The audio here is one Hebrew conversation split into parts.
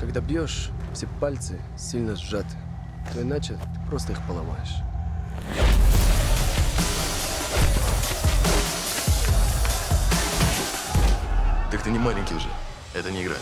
Когда бьешь, все пальцы сильно сжаты, то иначе ты просто их поломаешь. Так ты не маленький уже. Это не игра.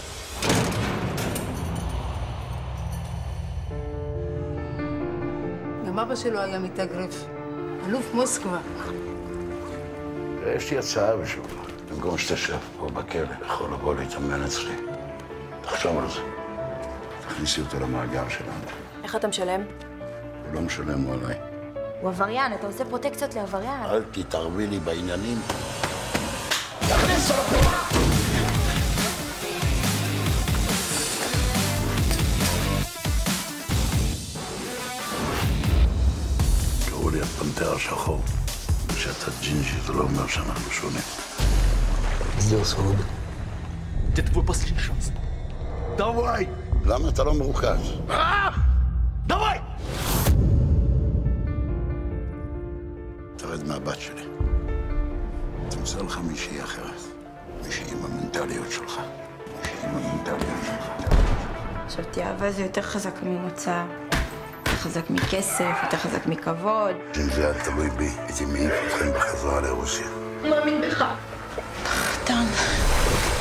גם אבא שלו היה מתאגרף. אלוף מוסקבה. יש לי הצעה בשבילך. במקום שתשב פה בכלא, יכול לבוא להתאמן אצלי. תחשוב על זה. תכניסי אותו למאגר שלנו. איך אתה משלם? הוא לא משלם, הוא עליי. הוא עבריין, אתה עושה פרוטקציות לעבריין. אל תתערבי לי בעניינים. תכניס אותו! קראו לי הפנתר השחור. כשאתה ג'ינג'י, זה לא אומר שאנחנו שונים. Сделал свободу. Это твой последний шанс. Давай! למה אתה לא מרוכז? Давай! תרד מהבת שלי. תמצא לך מישהי אחרת. מישהי עם המנטליות שלך. מישהי עם המנטליות שלך. חשבתי, אהבה זה יותר חזק ממוצא. יותר חזק מכסף, יותר חזק מכבוד. אם זה היה תלוי בי, הייתי מעיף אתכם בחזרה לרוסיה. מאמין בך. קטן.